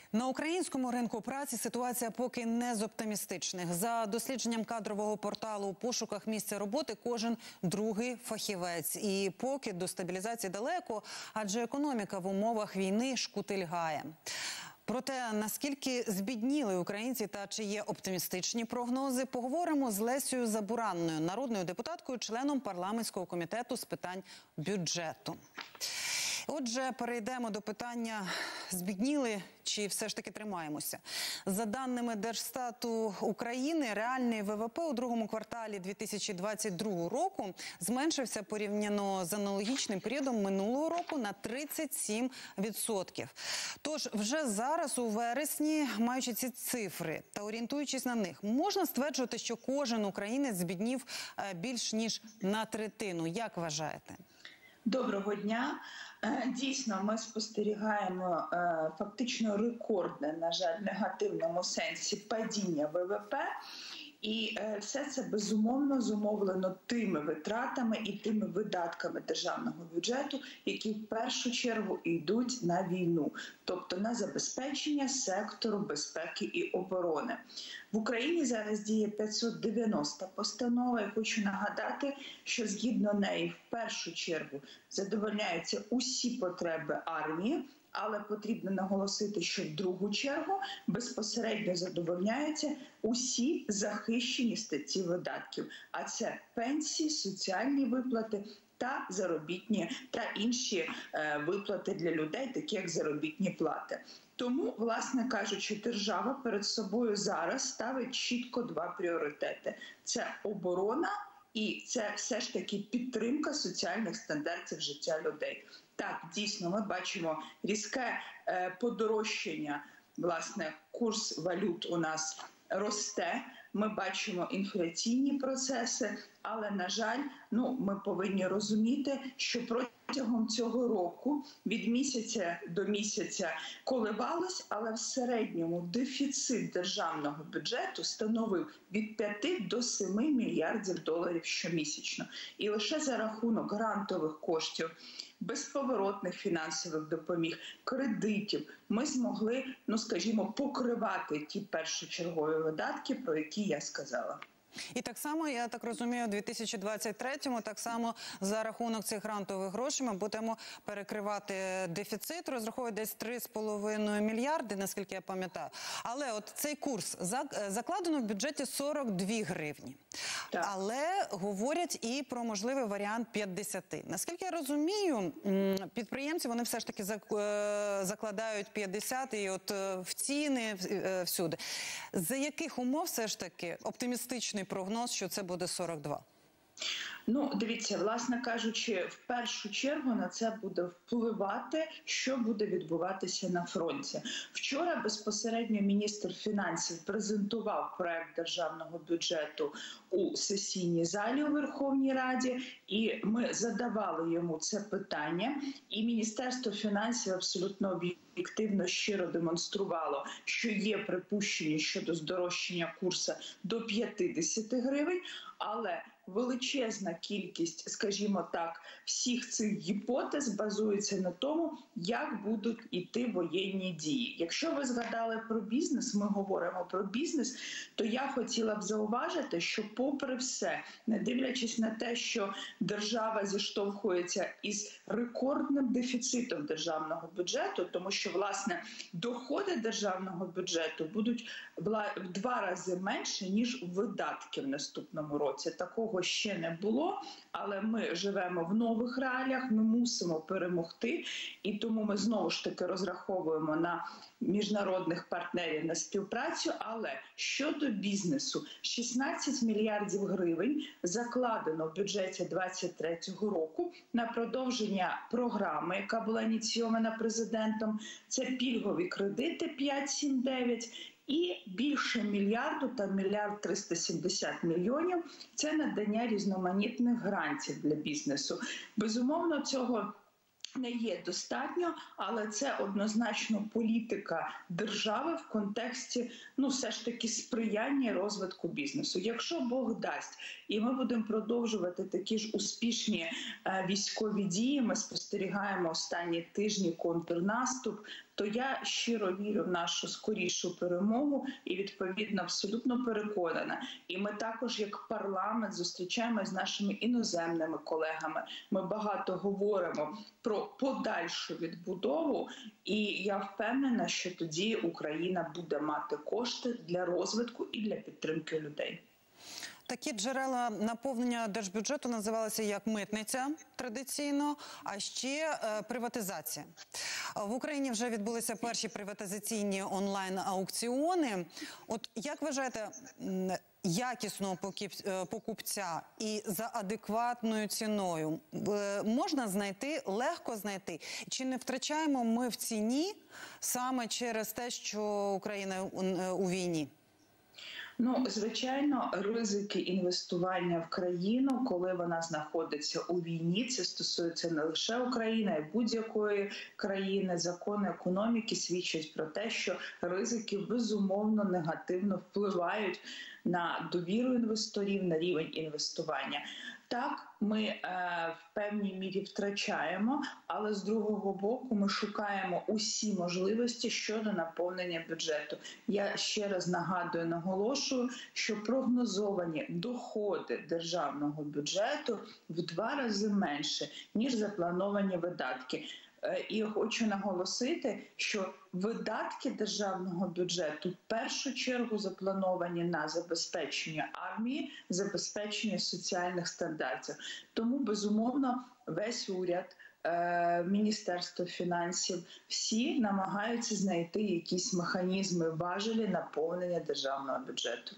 На українському ринку праці ситуація поки не з оптимістичних. За дослідженням кадрового порталу «У пошуках місця роботи» кожен другий фахівець. І поки до стабілізації далеко, адже економіка в умовах війни шкутильгає. Про те, наскільки збідніли українці та чи є оптимістичні прогнози, поговоримо з Лесею Забуранною, народною депутаткою, членом парламентського комітету з питань бюджету. Отже, перейдемо до питання, збідніли чи все ж таки тримаємося. За даними Держстату України, реальний ВВП у другому кварталі 2022 року зменшився порівняно з аналогічним періодом минулого року на 37%. Тож вже зараз, у вересні, маючи ці цифри та орієнтуючись на них, можна стверджувати, що кожен українець збіднів більш ніж на третину. Як вважаєте? Доброго дня. Дійсно, ми спостерігаємо фактично рекордне, на жаль, негативному сенсі падіння ВВП. І все це безумовно зумовлено тими витратами і тими видатками державного бюджету, які в першу чергу йдуть на війну, тобто на забезпечення сектору безпеки і оборони. В Україні зараз діє 590 постанова, і хочу нагадати, що згідно неї в першу чергу задовольняються усі потреби армії, але потрібно наголосити, що в другу чергу безпосередньо задовольняються усі захищені статті видатків. А це пенсії, соціальні виплати та заробітні та інші виплати для людей, такі як заробітні плати. Тому, власне кажучи, держава перед собою зараз ставить чітко два пріоритети – це оборона і це все ж таки підтримка соціальних стандартів життя людей. Так, дійсно, ми бачимо різке подорожчання, власне, курс валют у нас росте, ми бачимо інфляційні процеси, але, на жаль, ми повинні розуміти, що протягом цього року від місяця до місяця коливалось, але в середньому дефіцит державного бюджету становив від 5 до 7 мільярдів доларів щомісячно. І лише за рахунок грантових коштів, безповоротних фінансових допоміг, кредитів ми змогли, скажімо, покривати ті першочергові видатки, про які я сказала. І так само, я так розумію, у 2023-му так само за рахунок цих грантових грошей ми будемо перекривати дефіцит, розраховують десь 3,5 мільярди, наскільки я пам'ятаю. Але от цей курс закладено в бюджеті 42 гривні. Так. Але говорять і про можливий варіант 50. Наскільки я розумію, підприємці, вони все ж таки закладають 50 і от в ціни всюди. За яких умов все ж таки оптимістичний прогноз, що це буде 42? Дивіться, власне кажучи, в першу чергу на це буде впливати, що буде відбуватися на фронті. Вчора безпосередньо міністр фінансів презентував проект державного бюджету у сесійній залі у Верховній Раді, і ми задавали йому це питання, і Міністерство фінансів абсолютно об'єктивно, щиро демонструвало, що є припущення щодо здорожчання курсу до 50 гривень, але величезна кількість, скажімо так, всіх цих гіпотез базується на тому, як будуть іти воєнні дії. Якщо ви згадали про бізнес, ми говоримо про бізнес, то я хотіла б зауважити, що попри все, не дивлячись на те, що держава зіштовхується із рекордним дефіцитом державного бюджету, тому що, власне, доходи державного бюджету будуть в 2 рази менше, ніж видатки в наступному році. Такого ще не було, але ми живемо в нових реаліях, ми мусимо перемогти, і тому ми знову ж таки розраховуємо на міжнародних партнерів, на співпрацю. Але щодо бізнесу, 16 мільярдів гривень закладено в бюджеті 2023 року на продовження програми, яка була ініційована президентом. Це пільгові кредити 5-7-9, і більше мільярду, там 1 370 мільйонів – це надання різноманітних грантів для бізнесу. Безумовно, цього не є достатньо, але це однозначно політика держави в контексті, все ж таки сприяння розвитку бізнесу. Якщо Бог дасть, і ми будемо продовжувати такі ж успішні військові дії, ми спостерігаємо останні тижні контрнаступ, то я щиро вірю в нашу скорішу перемогу і, відповідно, абсолютно переконана. І ми також, як парламент, зустрічаємося з нашими іноземними колегами. Ми багато говоримо про подальшу відбудову, і я впевнена, що тоді Україна буде мати кошти для розвитку і для підтримки людей. Такі джерела наповнення держбюджету називалися як митниця традиційно, а ще приватизація. В Україні вже відбулися перші приватизаційні онлайн-аукціони. От як вважаєте, якісного покупця і за адекватною ціною можна знайти, легко знайти? Чи не втрачаємо ми в ціні саме через те, що Україна у війні? Ну, звичайно, ризики інвестування в країну, коли вона знаходиться у війні, це стосується не лише України, а й будь-якої країни. Закони економіки свідчать про те, що ризики безумовно негативно впливають на довіру інвесторів, на рівень інвестування. Так, ми в певній мірі втрачаємо, але з другого боку ми шукаємо усі можливості щодо наповнення бюджету. Я ще раз нагадую, наголошую, що прогнозовані доходи державного бюджету в 2 рази менше, ніж заплановані видатки. І хочу наголосити, що видатки державного бюджету в першу чергу заплановані на забезпечення армії, забезпечення соціальних стандартів. Тому, безумовно, весь уряд, Міністерство фінансів, всі намагаються знайти якісь механізми, важелі наповнення державного бюджету.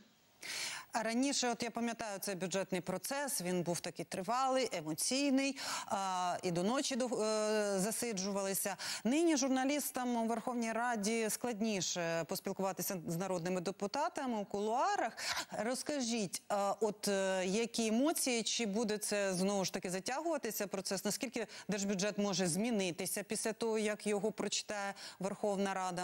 А раніше, от я пам'ятаю, цей бюджетний процес, він був такий тривалий, емоційний, і до ночі засиджувалися. Нині журналістам у Верховній Раді складніше поспілкуватися з народними депутатами у кулуарах. Розкажіть, от які емоції, чи буде це знову ж таки затягуватися процес? Наскільки держбюджет може змінитися після того, як його прочитає Верховна Рада?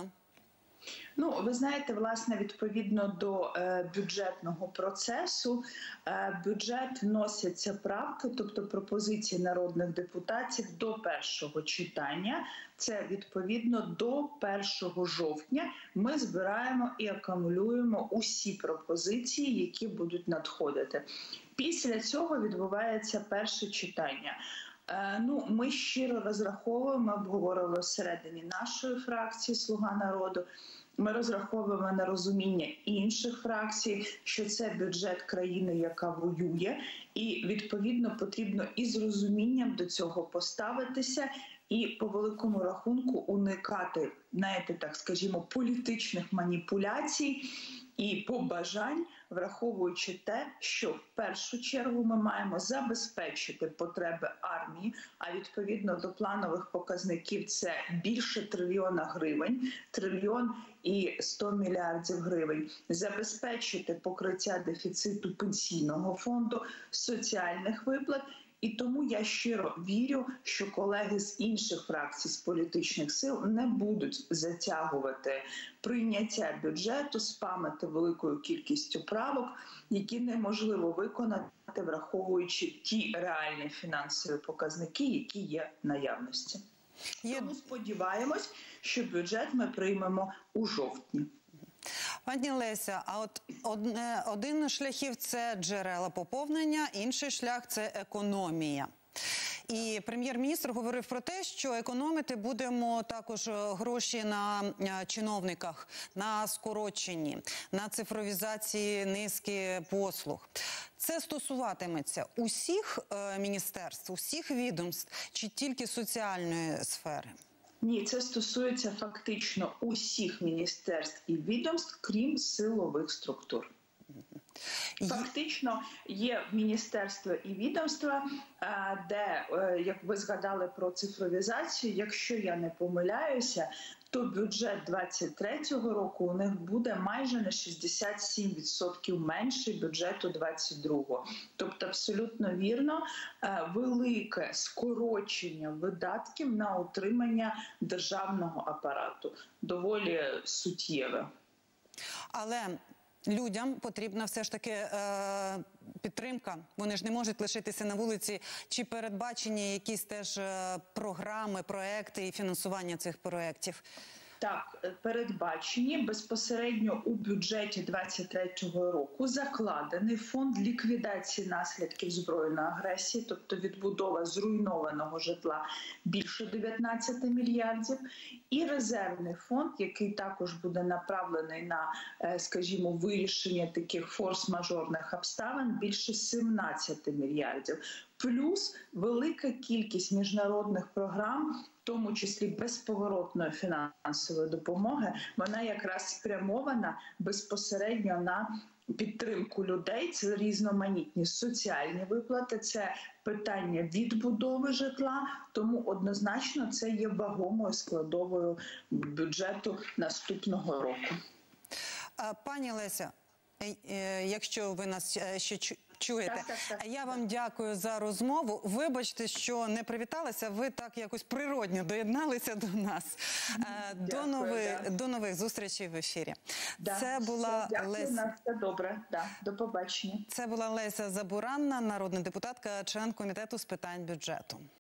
Ну, ви знаєте, власне, відповідно до бюджетного процесу, бюджет вносяться правки, тобто пропозиції народних депутатів до першого читання. Це, відповідно, до 1 жовтня ми збираємо і акумулюємо усі пропозиції, які будуть надходити. Після цього відбувається перше читання. Ну, ми щиро розраховуємо, ми обговорили всередині нашої фракції «Слуга народу», ми розраховуємо на розуміння інших фракцій, що це бюджет країни, яка воює, і, відповідно, потрібно із розумінням до цього поставитися і, по великому рахунку, уникати, знаєте, так скажімо, політичних маніпуляцій і побажань, враховуючи те, що в першу чергу ми маємо забезпечити потреби армії, а відповідно до планових показників це більше 1 трильйона гривень, 1 100 мільярдів гривень, забезпечити покриття дефіциту пенсійного фонду, соціальних виплат. І тому я щиро вірю, що колеги з інших фракцій, з політичних сил не будуть затягувати прийняття бюджету, спамити великою кількістю правок, які неможливо виконати, враховуючи ті реальні фінансові показники, які є в наявності. Тому сподіваємось, що бюджет ми приймемо у жовтні. Пані Леся, а от один з шляхів – це джерела поповнення, інший шлях – це економія. І прем'єр-міністр говорив про те, що економити будемо також гроші на чиновниках, на скороченні, на цифровізації низки послуг. Це стосуватиметься усіх міністерств, усіх відомств чи тільки соціальної сфери? Ні, це стосується фактично усіх міністерств і відомств, крім силових структур. Фактично є міністерства і відомства, де, як ви згадали про цифровізацію, якщо я не помиляюся, то бюджет 2023 року у них буде майже на 67% менший бюджету 2022. Тобто абсолютно вірно, велике скорочення видатків на утримання державного апарату. Доволі суттєве. Але людям потрібна все ж таки підтримка. Вони ж не можуть лишитися на вулиці. Чи передбачені якісь теж програми, проекти і фінансування цих проєктів? Так, передбачені безпосередньо у бюджеті 2023 року закладений фонд ліквідації наслідків збройної агресії, тобто відбудова зруйнованого житла більше 19 мільярдів, і резервний фонд, який також буде направлений на, скажімо, вирішення таких форс-мажорних обставин більше 17 мільярдів. Плюс велика кількість міжнародних програм, в тому числі безповоротної фінансової допомоги, вона якраз спрямована безпосередньо на підтримку людей. Це різноманітні соціальні виплати, це питання відбудови житла, тому однозначно це є вагомою складовою бюджету наступного року. Пані Леся, якщо ви нас ще чуєте. Так. Я вам дякую за розмову. Вибачте, що не привіталася, ви так якось природньо доєдналися до нас. До нових зустрічей в ефірі. Це була Леся. Все добре. До побачення. Це була Леся Забуранна, народна депутатка, член комітету з питань бюджету.